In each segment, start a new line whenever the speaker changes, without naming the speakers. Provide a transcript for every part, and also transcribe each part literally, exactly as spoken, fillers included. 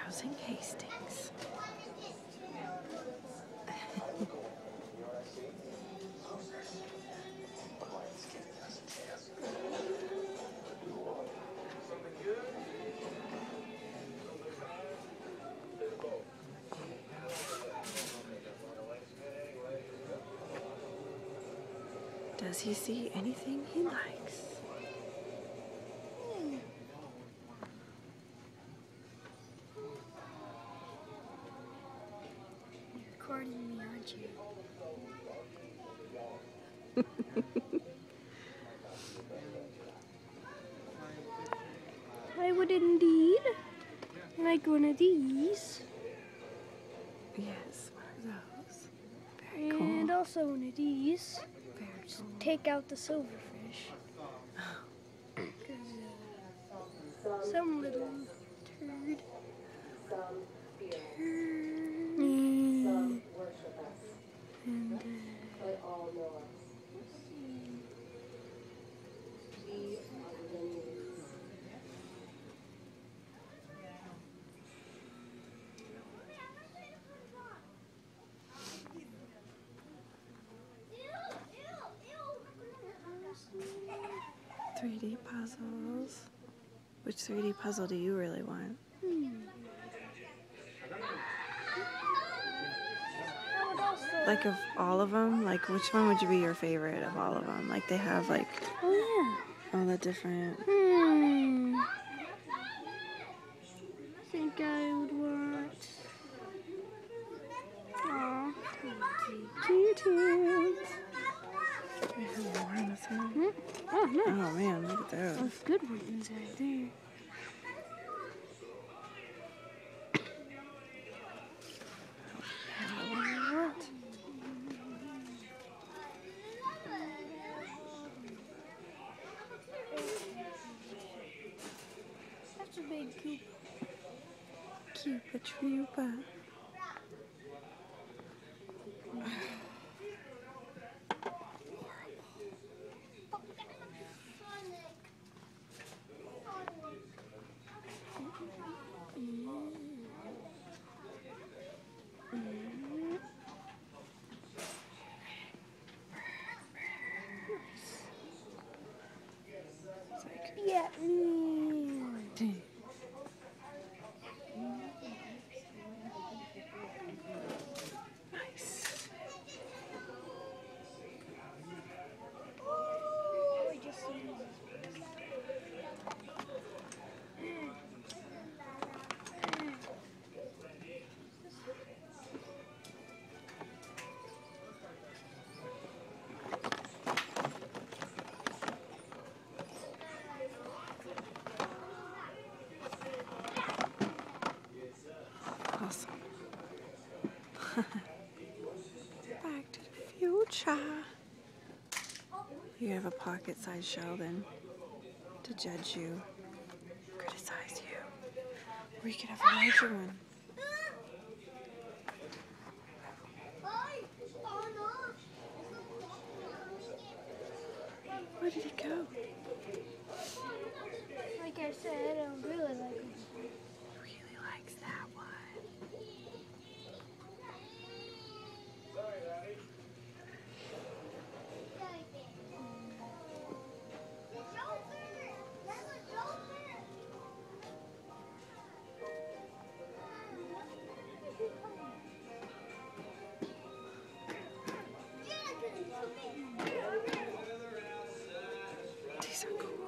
browsing Hastings. Does he see anything he likes?
You're recording me, aren't you? I would indeed like one of these.
Yes, one of those. Very
And
cool.
also one of these.
Very
Just
cool.
take out the silverfish. Uh, some little turd. Turd. Mm. And uh,
three D puzzles. Which three D puzzle do you really want?
hmm. I would also
Like of all of them? Like which one would you be your favorite of all of them? Like they have like
Oh
all the different...
yeah. Hmm. I think I would want. Aw.
Tunes. We have more on this one.
Hmm? Oh no.
Oh man, look at those.
That's good ones inside there.
What?
That's a big coop.
Cupa Troopa. It's like,
Yeah. Mm.
nice.
Oh, I just seen this.
Awesome. Back to the future. You have a pocket-sized Sheldon to judge you, criticize you, or you could have a larger one. Where did he go?
Like I said, I don't really like them.
He really likes that one. These are cool.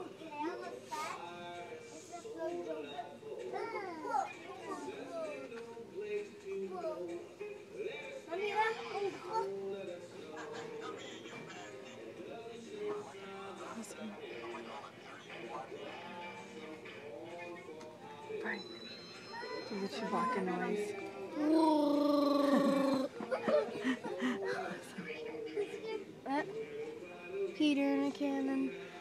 Awesome. Right. Do the Chewbacca noise.
What? Peter in a cannon.